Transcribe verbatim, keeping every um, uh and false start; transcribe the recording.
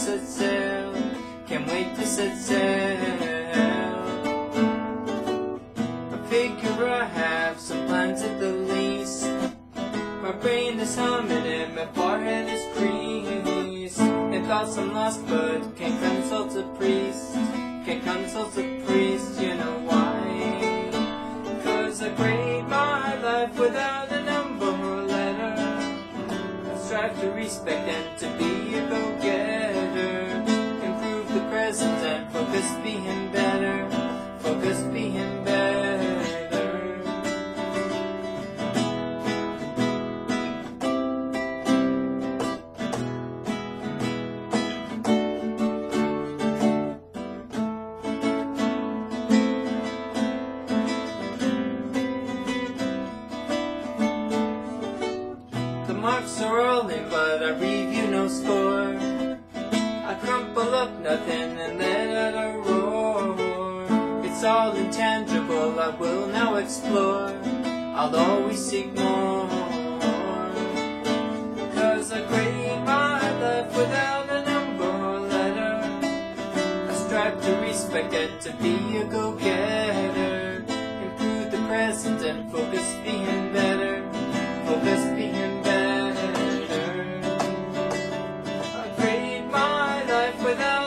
set sail, can't wait to set sail. I figure I have some plans at the least. My brain is humming and my forehead is creased. And thoughts I'm lost but can't consult a priest. Can't consult a priest, you know why? Cause I grade my life without a number or letter. I strive to respect and to be a go-getter. Improve the present and focus being better. Focus being better. The marks are all in, but I review no score. I crumple up nothing and let out a roar. It's all intangible, I will now explore. I'll always seek more. Cause I grade my life without a number or letter. I strive to respect and to be a go-getter. Improve the present and focus being better. Focus being better. I grade my life without